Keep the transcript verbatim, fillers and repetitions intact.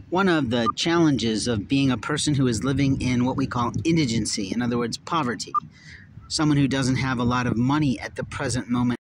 One of the challenges of being a person who is living in what we call indigency, in other words, poverty, someone who doesn't have a lot of money at the present moment